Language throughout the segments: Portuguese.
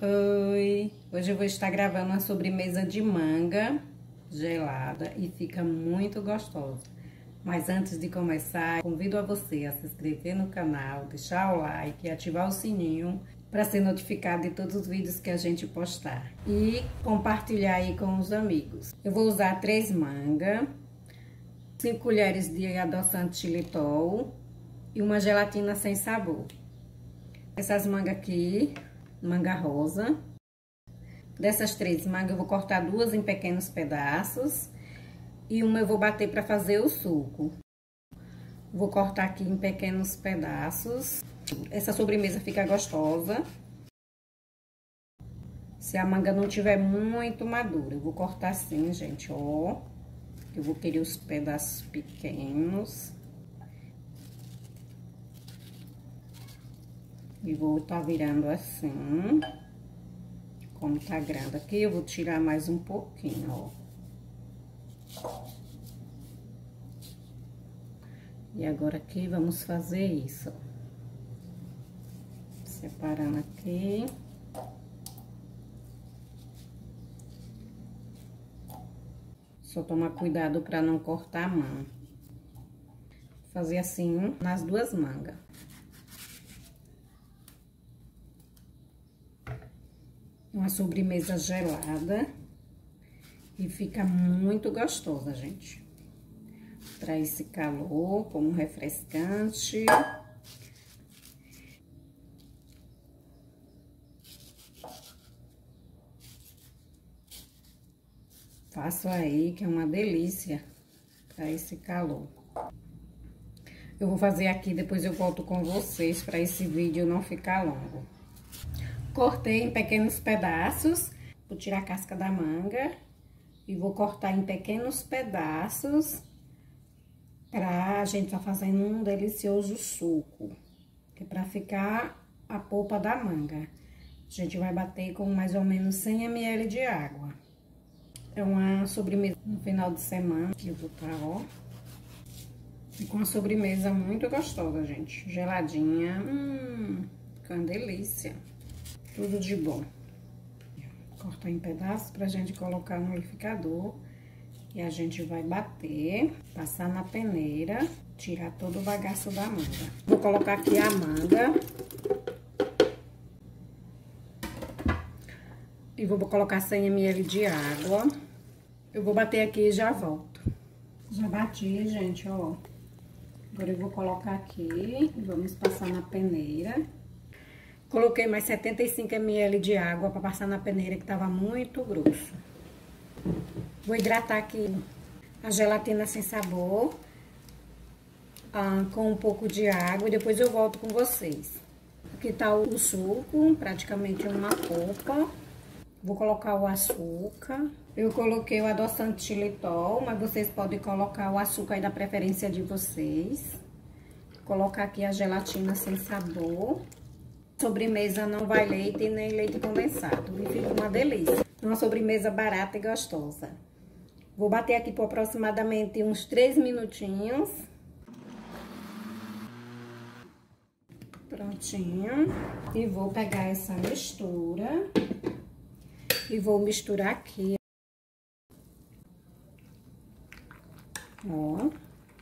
Oi! Hoje eu vou estar gravando uma sobremesa de manga gelada e fica muito gostosa. Mas antes de começar, convido a você a se inscrever no canal, deixar o like e ativar o sininho para ser notificado de todos os vídeos que a gente postar. E compartilhar aí com os amigos. Eu vou usar 3 mangas, 5 colheres de adoçante xilitol e uma gelatina sem sabor. Essas mangas aqui, manga rosa. Dessas 3 mangas eu vou cortar 2 em pequenos pedaços e uma eu vou bater para fazer o suco. Vou cortar aqui em pequenos pedaços. Essa sobremesa fica gostosa se a manga não tiver muito madura. Eu vou cortar assim, gente, ó. Eu vou querer os pedaços pequenos. E vou tá virando assim. Como tá grande aqui, eu vou tirar mais um pouquinho, ó. E agora aqui, vamos fazer isso. Separando aqui. Só tomar cuidado pra não cortar a mão. Fazer assim nas 2 mangas. Uma sobremesa gelada e fica muito gostosa, gente. Traz esse calor como refrescante. Faço aí que é uma delícia para esse calor. Eu vou fazer aqui, depois eu volto com vocês para esse vídeo não ficar longo. Cortei em pequenos pedaços, vou tirar a casca da manga e vou cortar em pequenos pedaços pra gente tá fazendo um delicioso suco, que é pra ficar a polpa da manga. A gente vai bater com mais ou menos 100 ml de água. É uma sobremesa no final de semana, que eu vou tá, ó. Fica uma sobremesa muito gostosa, gente. Geladinha, fica uma delícia. Tudo de bom. Cortar em pedaços pra gente colocar no liquidificador. E a gente vai bater, passar na peneira, tirar todo o bagaço da manga. Vou colocar aqui a manga. E vou colocar 100 ml de água. Eu vou bater aqui e já volto. Já bati, gente, ó. Agora eu vou colocar aqui e vamos passar na peneira. Coloquei mais 75 ml de água para passar na peneira, que tava muito grosso. Vou hidratar aqui a gelatina sem sabor, com um pouco de água, e depois eu volto com vocês. Aqui tá o suco, praticamente uma polpa. Vou colocar o açúcar. Eu coloquei o adoçante xilitol, mas vocês podem colocar o açúcar aí da preferência de vocês. Vou colocar aqui a gelatina sem sabor. Sobremesa não vai leite nem leite condensado. E fica uma delícia. Uma sobremesa barata e gostosa. Vou bater aqui por aproximadamente uns 3 minutinhos. Prontinho. E vou pegar essa mistura. E vou misturar aqui. Ó.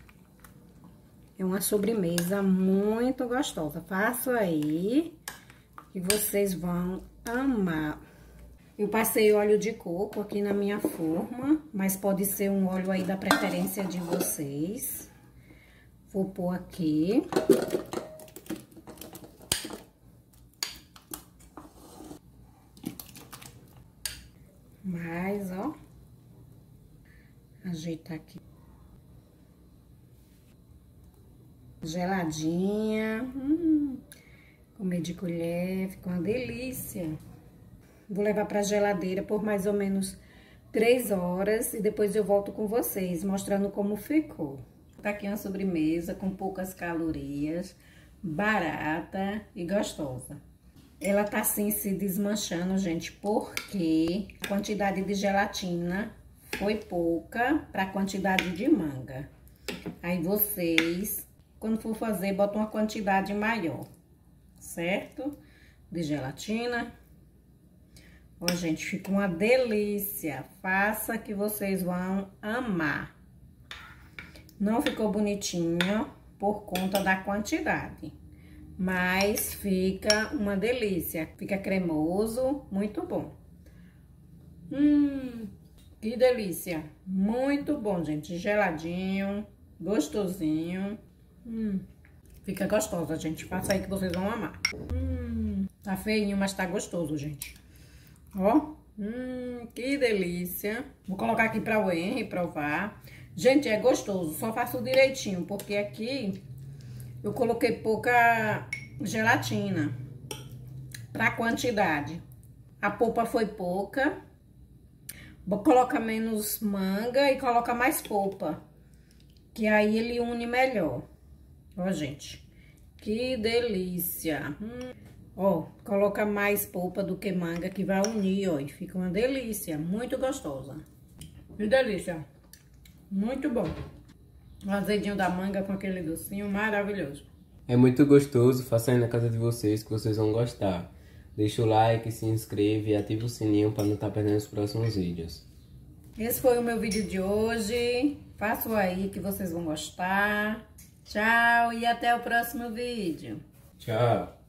É uma sobremesa muito gostosa. Faço aí. E vocês vão amar. Eu passei óleo de coco aqui na minha forma, mas pode ser um óleo aí da preferência de vocês. Vou pôr aqui. Mais, ó. Ajeitar aqui. Geladinha. Comer de colher, fica uma delícia. Vou levar pra geladeira por mais ou menos 3 horas e depois eu volto com vocês, mostrando como ficou. Tá aqui uma sobremesa com poucas calorias, barata e gostosa. Ela tá assim se desmanchando, gente, porque a quantidade de gelatina foi pouca pra quantidade de manga. Aí vocês, quando for fazer, botam uma quantidade maior, certo? De gelatina. Ó, gente, fica uma delícia. Faça que vocês vão amar. Não ficou bonitinho por conta da quantidade, mas fica uma delícia. Fica cremoso, muito bom. Que delícia. Muito bom, gente. Geladinho, gostosinho. Fica gostosa, gente. Faça aí que vocês vão amar. Tá feinho, mas tá gostoso, gente. Ó, que delícia. Vou colocar aqui para o Henry provar. Gente, é gostoso, só faço direitinho, porque aqui eu coloquei pouca gelatina pra quantidade. A polpa foi pouca. Vou colocar menos manga e coloca mais polpa, que aí ele une melhor. Ó, gente, que delícia. Ó, coloca mais polpa do que manga, que vai unir, ó, e fica uma delícia, muito gostosa. Que delícia, muito bom. O azedinho da manga com aquele docinho maravilhoso. É muito gostoso, faça aí na casa de vocês que vocês vão gostar. Deixa o like, se inscreve e ativa o sininho para não estar perdendo os próximos vídeos. Esse foi o meu vídeo de hoje. Façam aí que vocês vão gostar. Tchau e até o próximo vídeo. Tchau!